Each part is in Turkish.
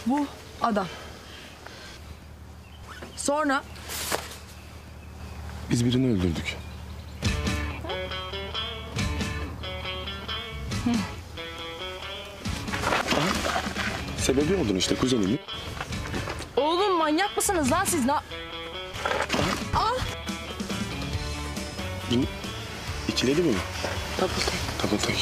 Bu adam. Sonra? Biz birini öldürdük. Sebebi oldun işte kuzenimin. Oğlum manyak mısınız lan siz? Bin... İkiledi mi? Double take. Double take.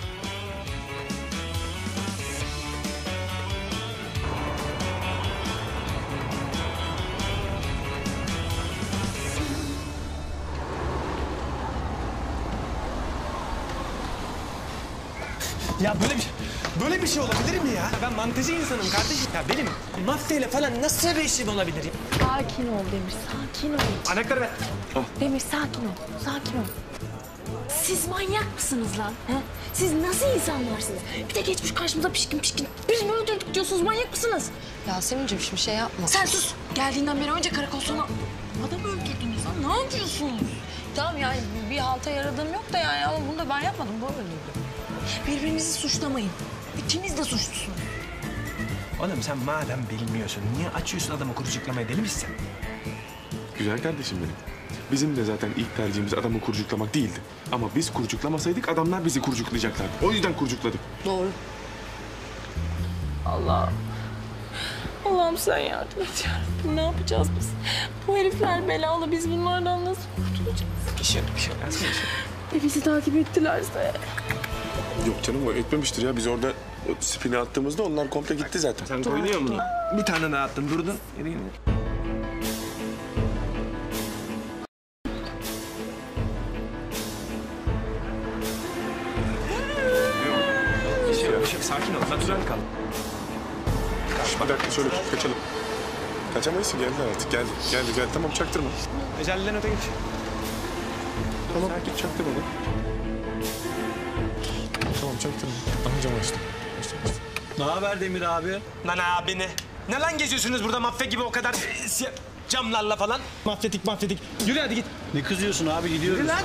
Ya böyle bir şey olabilir mi ya? Ben mantıcı insanım kardeşim. Ya benim mafyayla falan nasıl bir işim olabilir ya? Sakin ol Demir, sakin ol. Anahtarı ver. Demir sakin ol, sakin ol. Siz manyak mısınız lan? Ha? Siz nasıl insanlarsınız? Bir de geçmiş karşımıza pişkin birini öldürdük diyorsunuz, manyak mısınız? Yasemin'ciğim şimdi şey yapma. Sen sus! Geldiğinden beri önce karakol sonra adam öldürdünüz lan, ne yapıyorsunuz? Tamam yani bir halta yaradığım yok da yani ama bunu da ben yapmadım. Bu öldürdü. Birbirinizi suçlamayın. İkiniz de suçlusunuz. Oğlum sen madem bilmiyorsun niye açıyorsun adamı kurucuklamaya, deli misin sen? Güzel kardeşim benim. Bizim de zaten ilk tercihimiz adamı kurcuklamak değildi. Ama biz kurcuklamasaydık adamlar bizi kurcuklayacaklardı. O yüzden kurcukladık. Doğru. Allah'ım sen yardım et yarabbim. Ne yapacağız biz? Bu herifler belalı. Biz bunlardan nasıl kurtulacağız? Bir şey yazma bir şey. Bizi takip ettilerse. Yok canım o etmemiştir ya. Biz orada o spini attığımızda onlar komple gitti zaten. Sen koyuyor musun? Bir tane daha attın durdun. Yürü yine. Bir şey yok. Sakin ol. Natural kal. Bir dakika şöyle kaçalım. Kaçamayız ki geldiler artık. Geldi. Tamam çaktırma. Ecelliden öte geç. Tamam çaktırma. Tamam çaktırma. Aha cam açtım. Ne haber Demir abi? Lan abi ne? Ne lan geziyorsunuz burada mafya gibi o kadar camlarla falan? Mafyatik. Yürü hadi git. Ne kızıyorsun abi, gidiyoruz. Yürü lan.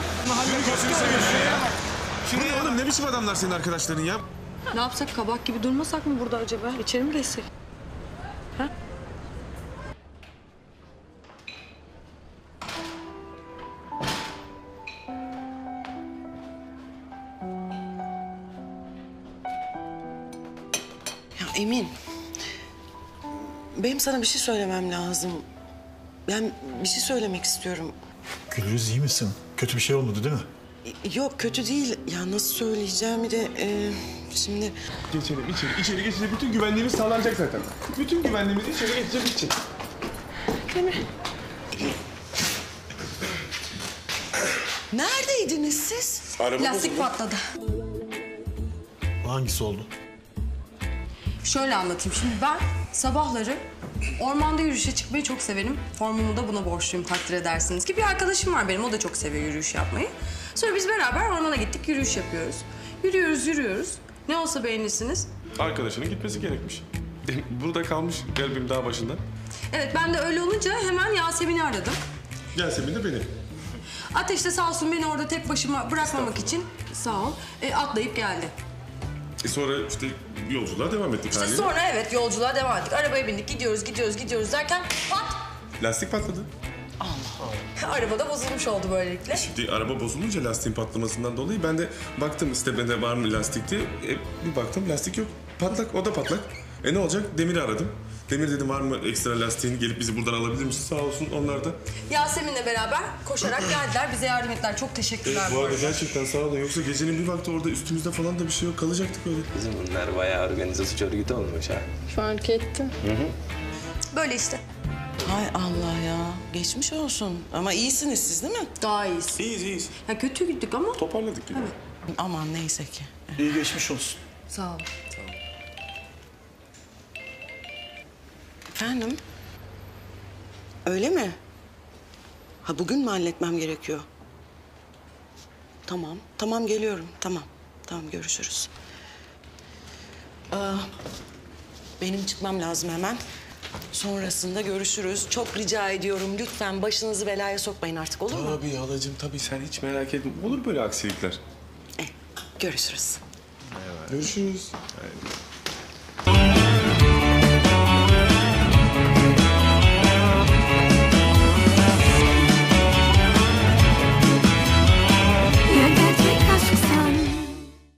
Şimdi oğlum ne biçim adamlar senin arkadaşların ya? Ne yapsak, kabak gibi durmasak mı burada acaba? İçeri mi geçsek? Ha? Ya Emin, benim sana bir şey söylemem lazım. Ben bir şey söylemek istiyorum. Gülriz iyi misin? Kötü bir şey olmadı değil mi? Yok kötü değil. Ya nasıl söyleyeceğimi de şimdi... Geçelim içeri geçince bütün güvenliğimiz sağlanacak zaten. Bütün güvenliğimiz içeri geçecek bitecek. Neredeydiniz siz? Lastik patladı. Hangisi oldu? Şöyle anlatayım. Şimdi ben sabahları ormanda yürüyüşe çıkmayı çok severim. Formumu da buna borçluyum, takdir edersiniz ki. Bir arkadaşım var benim, o da çok seviyor yürüyüş yapmayı. Sonra biz beraber ormana gittik, yürüyüş yapıyoruz. Yürüyoruz. Ne olsa beğenirsiniz. Arkadaşının gitmesi gerekmiş. Burada kalmış garibim dağ başında. Evet, ben de öyle olunca hemen Yasemin'i aradım. Yasemin de beni. Ateş de sağ olsun beni orada tek başıma bırakmamak için sağ ol, atlayıp geldi. Sonra işte yolculuğa devam ettik haliyle. Sonra evet yolculuğa devam ettik. Arabaya bindik, gidiyoruz derken pat! Lastik patladı. Araba da bozulmuş oldu böylelikle. Şimdi araba bozulunca lastiğin patlamasından dolayı ben de baktım işte bende var mı lastik diye. Bir baktım lastik yok. Patlak, o da patlak. Ne olacak? Demir'i aradım. Demir dedim var mı ekstra lastiğini, gelip bizi buradan alabilir misin? Sağ olsun onlar da. Yasemin'le beraber koşarak geldiler, bize yardım ettiler. Çok teşekkürler. Bu arada gerçekten sağ olun. Yoksa gecenin bir vakti orada üstümüzde falan da bir şey yok. Kalacaktık öyle. Bizim bunlar bayağı organize suç örgütü olmuş ha. Fark ettim. Böyle işte. Hay Allah ya. Geçmiş olsun. Ama iyisiniz siz değil mi? Daha iyiyiz. İyiyiz. Ya kötüydük ama. Toparladık gibi. Aman neyse ki. İyi geçmiş olsun. Sağ ol. Efendim? Öyle mi? Ha bugün mü halletmem gerekiyor? Tamam geliyorum. Tamam görüşürüz. Benim çıkmam lazım hemen. Sonrasında görüşürüz. Çok rica ediyorum lütfen başınızı belaya sokmayın artık, olur mu? Tabii halacığım tabii, sen hiç merak etme. Olur böyle aksilikler. Görüşürüz. Görüşürüz.